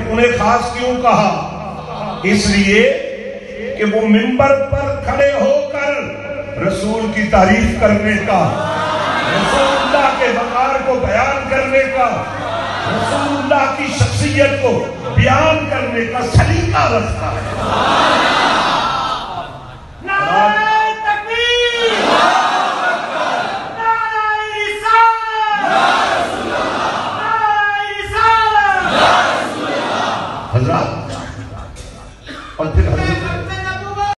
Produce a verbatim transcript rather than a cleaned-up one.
उन्हें खास क्यों कहा? इसलिए कि वो मिंबर पर खड़े होकर रसूल की तारीफ करने का, रसूलुल्लाह के वकार को बयान करने का, रसूलुल्लाह की शख्सियत को बयान करने का सलीका रखता है।